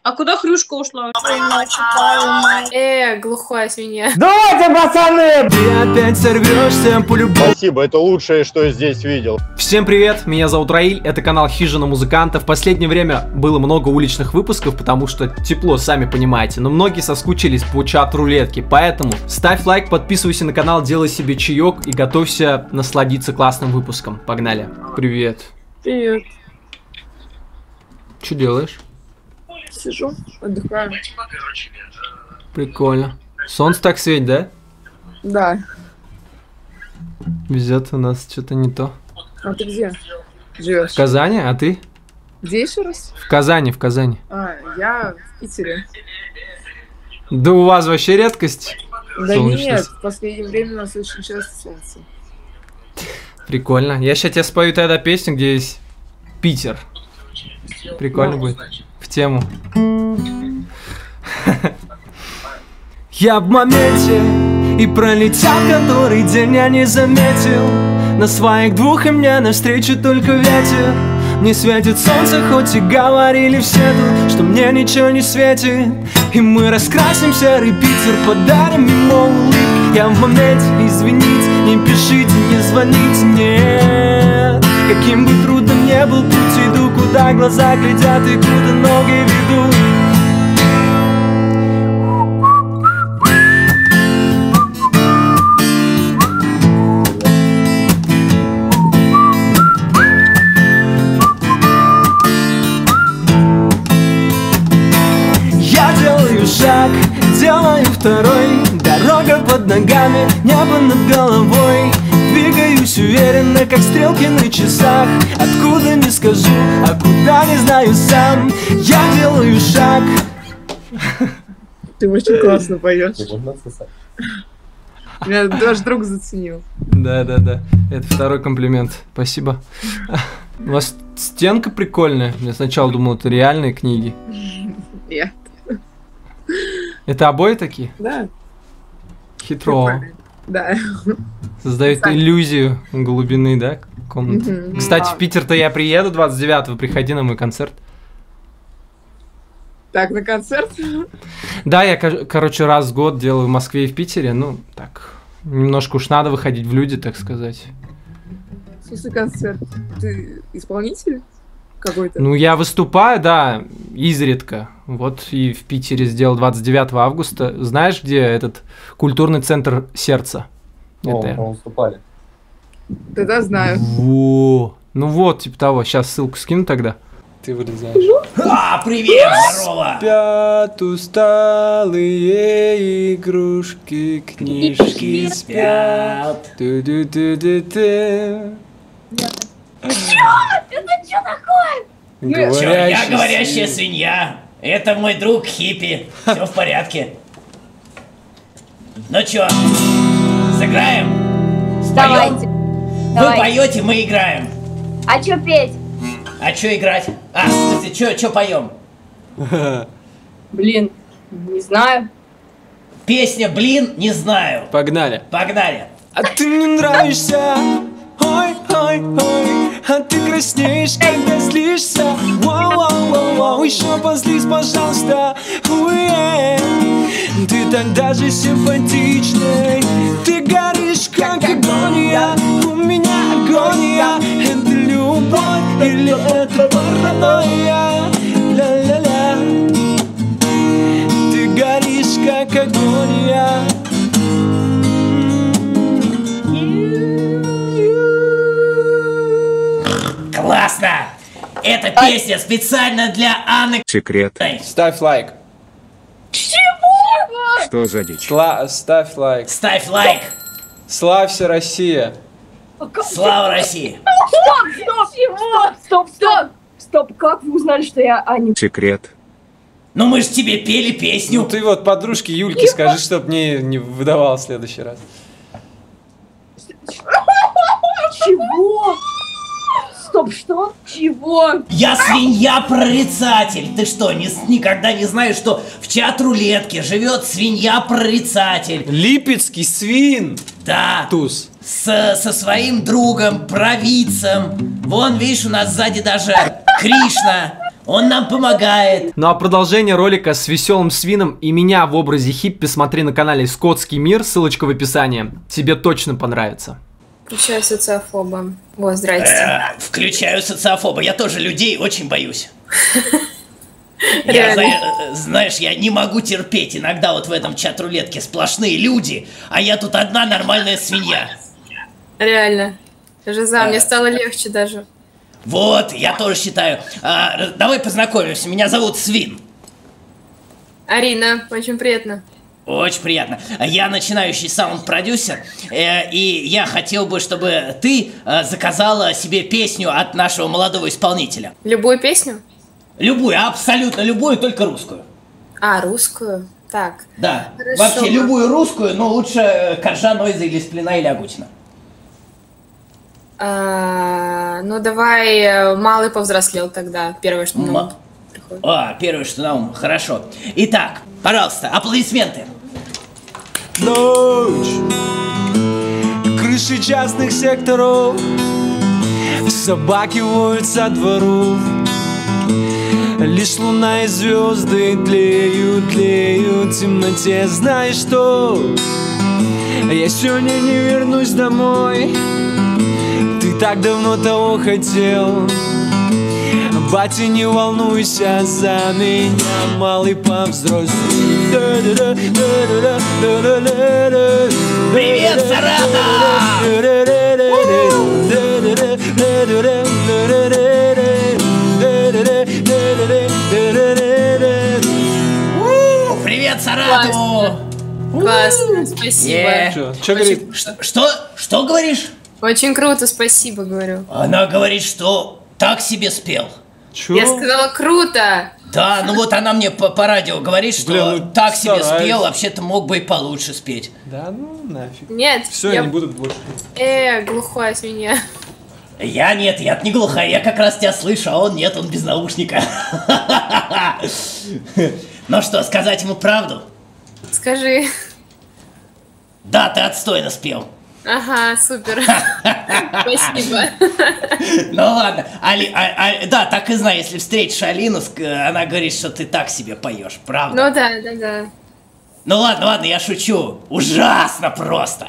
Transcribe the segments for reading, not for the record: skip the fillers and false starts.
А куда Хрюшка ушла? Глухая свинья. Давайте, пацаны! Ты опять сорвешься по-любому. Спасибо, это лучшее, что я здесь видел. Всем привет, меня зовут Раиль, это канал Хижина Музыканта. В последнее время было много уличных выпусков, потому что тепло, сами понимаете. Но многие соскучились по чат-рулетке, поэтому ставь лайк, подписывайся на канал, делай себе чаек и готовься насладиться классным выпуском. Погнали. Привет. Привет. Что делаешь? Сижу, отдыхаю. Прикольно. Солнце так светит, да? Да. Везет у нас что-то не то. А ты где живешь? В Казани, а ты? Где еще раз? В Казани, в Казани. Я в Питере. Да у вас вообще редкость? Да Солнечность. нет, в последнее время у нас очень часто солнце. Прикольно. Я сейчас тебе спою тогда песню, где есть Питер. Прикольно будет. В тему. Я в моменте и пролетел который день, я не заметил. На своих двух и мне навстречу только ветер. Не светит солнце, хоть и говорили все тут, что мне ничего не светит. И мы раскрасим серый Питер, подарим ему улыбки. Я в моменте, извините, не пишите, не звоните, нет. Каким бы трудным не был путь, иду, куда глаза глядят и куда ноги ведут. Я делаю шаг, делаю второй. Дорога под ногами, небо над головой. Двигаюсь уверенно, как стрелки на часах. Откуда не скажу, а куда не знаю сам. Я делаю шаг. Ты очень классно поешь. Меня даже друг заценил. Да. Это второй комплимент. Спасибо. У вас стенка прикольная. Я сначала думал, это реальные книги. Нет. Это обои такие? Да. Хитро. Прикольно. Да. Создают иллюзию глубины, да, комнаты. Мгм. Кстати, в Питер-то я приеду 29-го, приходи на мой концерт. Так, на концерт? Да, я, короче, раз в год делаю в Москве и в Питере, ну, так, немножко уж надо выходить в люди, так сказать. В смысле концерт? Ты исполнитель какой-то? Ну, я выступаю, да, изредка. Вот и в Питере сделал 29 августа. Знаешь, где этот культурный центр сердца? Это я. Выступали. Тогда знаю. Во. Ну вот, типа того. Сейчас ссылку скину тогда. Ты вылезаешь. Привет, здорово! Спят усталые игрушки, книжки спят. Ту-ду-ду-ду-ду. Это что такое? Чё, я говорящая свинья. Это мой друг Хиппи. Все в порядке. Ну чё, сыграем? Давайте. Вы поете, мы играем. А что петь? А чё играть? В смысле, чё поем? Блин, не знаю. Песня, блин, не знаю. Погнали. Погнали. А ты мне нравишься, ой, ой, ой. А ты краснеешь, когда злишься. Вау, еще позлись, пожалуйста. Уе. Ты тогда же симпатичный. Ты горишь, как агония. У меня агония. Это любовь или это паранойя? Ля-ля-ля. Ты горишь, как агония. Классно! Эта песня специально для Анны. Секрет. Ставь лайк. Что за дичь? Ставь лайк. Ставь лайк! Славься, Россия. Слава России! Стоп, как вы узнали, что я Аня? Секрет. Ну мы же тебе пели Ну песню. ты вот подружке Юльке скажи, чтоб не выдавал в следующий раз. Чего? Стоп, что? Чего? Я свинья-прорицатель. Ты что, никогда не знаешь, что в чат-рулетке живет свинья-прорицатель? Липецкий свин. Да. Туз. Со своим другом, провидцем. Вон, видишь, у нас сзади даже Кришна. Он нам помогает. Ну а продолжение ролика с веселым свином и меня в образе хиппи смотри на канале Скотский мир, ссылочка в описании. Тебе точно понравится. Включаю социофоба. О, здрасте. Включаю социофоба. Я тоже людей очень боюсь. Я, Реально. знаешь, я не могу терпеть. Иногда вот в этом чат-рулетке сплошные люди, а я тут одна нормальная свинья. Реально. Жиза, мне стало легче даже. Вот, я тоже считаю. Давай познакомимся. Меня зовут Свин. Арина, очень приятно. Очень приятно. Я начинающий саунд-продюсер, и я хотел бы, чтобы ты заказала себе песню от нашего молодого исполнителя. Любую песню? Любую, абсолютно любую, только русскую. А, русскую? Так. Да, Хорошо. вообще любую русскую, но лучше Коржа, Нойза или Сплина или Агутина. Ну, давай «Малый повзрослел» тогда. Первое, что на ум приходит. Первое, что на ум. Хорошо. Итак, пожалуйста, аплодисменты. Ночь, крыши частных секторов, собаки воют со дворов. Лишь луна и звезды тлеют, тлеют в темноте. Знаешь что? Я сегодня не вернусь домой. Ты так давно того хотел. Батя, не волнуйся за меня, малый повзрослел. Привет, Саратов! Привет, Саратову! Классно, спасибо. Что говорит? Что говоришь? Очень круто, спасибо, говорю. Она говорит, что так себе спел. Чё? Я сказала круто. Да, ну вот она мне по радио говорит, что Блин, ну, так себе стараюсь. спел, вообще-то мог бы и получше спеть. Да ну нафиг. Нет, Все, я не буду больше. глухая свинья. Я нет, я не глухая, я как раз тебя слышу, а он нет, он без наушника. Ну что, сказать ему правду? Скажи. Да, ты отстойно спел. Ага, супер. Спасибо. Ну ладно, да, так и знаю, если встретишь Алину, она говорит, что ты так себе поешь, правда? Ну да. Ну ладно, я шучу. Ужасно просто.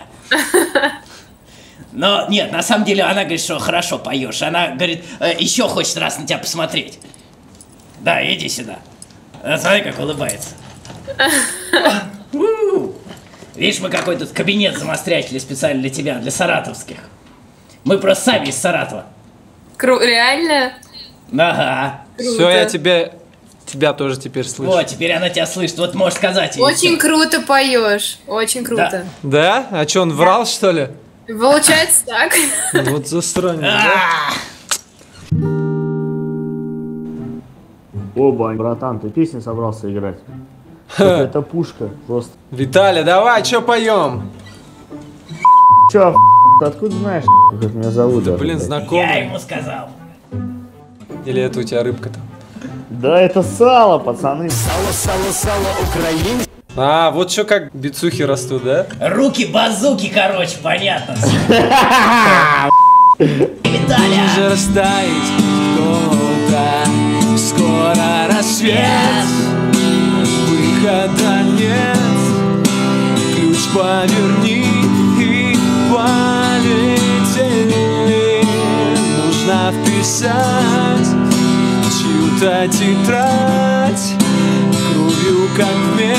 Но нет, на самом деле она говорит, что хорошо поешь. Она говорит, еще хочет раз на тебя посмотреть. Да, иди сюда. Смотри, как улыбается. Видишь, мы какой тут кабинет замострячили специально для тебя, для саратовских. Мы просто сами из Саратова. Реально? Ага. Все, я тебя тоже теперь слышу. Вот, теперь она тебя слышит. Вот можешь сказать ей. Очень круто поешь. Очень круто. Да? А что, он врал, что ли? Получается так. Вот засранец, да? О, Бань, братан, ты песни собрался играть? Это пушка, просто. Виталя, давай, что поем? Чё, откуда знаешь, как меня зовут? Да, даже, блин, блядь? Я знакомый. ему сказал. Или это у тебя рыбка там? Да это сало, пацаны. А, вот что как бицухи растут, да? Руки-базуки, короче, понятно. Виталя! Уже растает кто-то, скоро рассвет, выхода нет, ключ поверни и полетели. Нужно вписать чью-то тетрадь, кровью как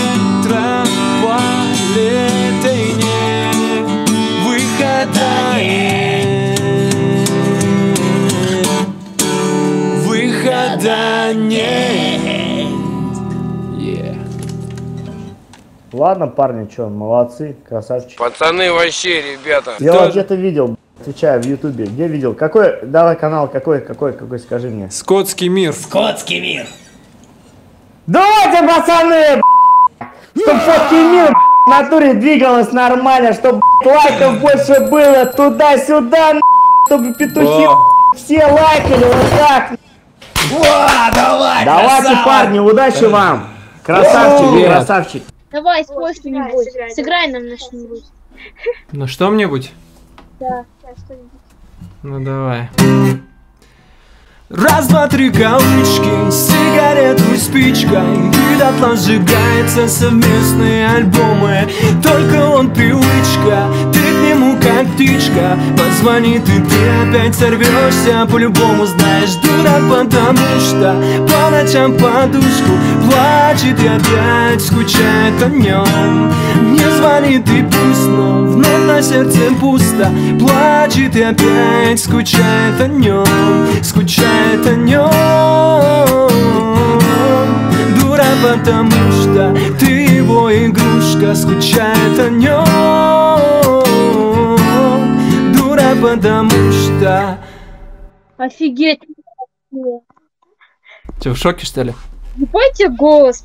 метрополитене, выхода нет, выхода нет. Ладно, парни, чё, молодцы, красавчики. Пацаны вообще, ребята. Я вот где-то видел, отвечаю, в Ютубе. Где видел? Какой, давай канал, какой, скажи мне. Скотский мир. Скотский мир. Давайте, пацаны, чтоб фотки мир в натуре двигалось нормально, чтоб лайков больше было туда-сюда, чтобы петухи О. все лайкали вот так. О, давай, Давайте, красава! парни, удачи вам. Красавчик, Привет. красавчик. Давай, спой что-нибудь. Сыграй нам на что-нибудь. Ну что-нибудь? Да, что-нибудь. Ну давай. Раз, два, три кавычки, сигарету и спичкой, и дотла сжигаются совместные альбомы. Только он привычка, ты к нему как птичка. Позвонит и ты опять сорвешься. По-любому знаешь, дура, потому что по ночам подушку плачет и опять скучает о нем. Не звонит и пусть, но вновь на сердце пусто. Плачет и опять скучает о нем. Скучает о нем. Дура, потому что ты его игрушка. Скучает о нем. Дура, потому что... Офигеть. Че, в шоке, что ли? Ебайте голос.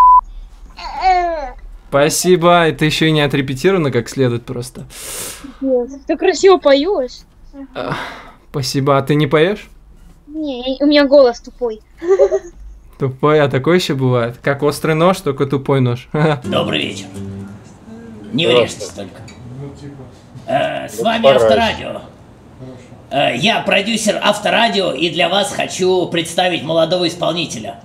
Спасибо, это еще и не отрепетировано как следует просто. Ты красиво поешь. Спасибо, а ты не поешь? Не, у меня голос тупой. Тупой, а такое еще бывает. Как острый нож, только тупой нож. Добрый вечер. Не врежьтесь только. С вами Авторадио. Я продюсер Авторадио, и для вас хочу представить молодого исполнителя.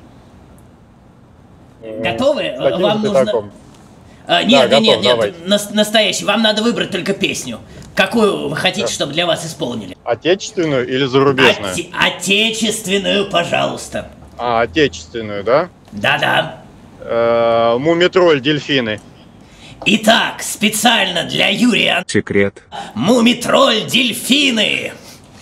Готовы? Вам нужно... Нет, настоящий. Вам надо выбрать только песню. Какую вы хотите, чтобы для вас исполнили? Отечественную или зарубежную? Отечественную, пожалуйста. А, отечественную, да? Да-да. Мумитроль, дельфины. Итак, специально для Юрия. Секрет. Мумитроль, дельфины.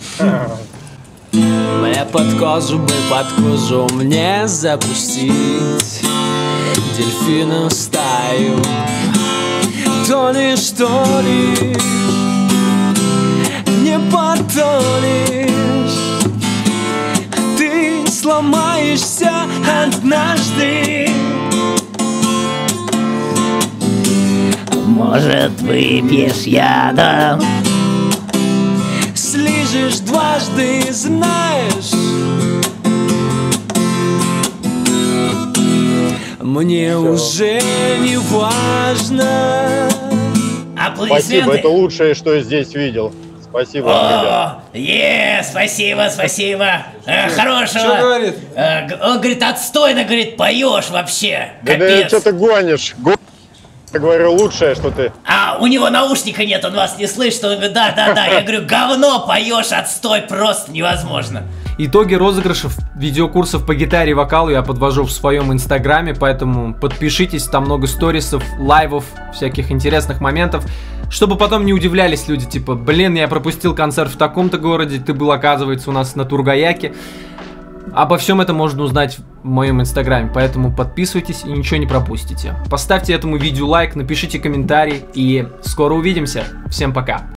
Мне под кожу мне запустить дельфину стаю. Тонешь, тонешь, не потонешь. Ты сломаешься однажды. Может, выпьешь яда? Слижешь дважды, знаешь. Мне уже не важно. Спасибо, это лучшее, что я здесь видел. Спасибо вам, ребят. Спасибо. Хорошего. Что говорит? Он говорит, отстойно, говорит, поешь вообще. Да Капец. что ты гонишь? Я говорю, лучшее, что ты... У него наушника нет, он вас не слышит. Он говорит, да. Я говорю, говно поешь, отстой, просто невозможно. Итоги розыгрышев видеокурсов по гитаре и вокалу я подвожу в своем инстаграме, поэтому подпишитесь, там много сторисов, лайвов, всяких интересных моментов, чтобы потом не удивлялись люди, типа, блин, я пропустил концерт в таком-то городе, ты был, оказывается, у нас на Тургаяке. Обо всем этом можно узнать в моем инстаграме, поэтому подписывайтесь и ничего не пропустите. Поставьте этому видео лайк, напишите комментарий и скоро увидимся. Всем пока.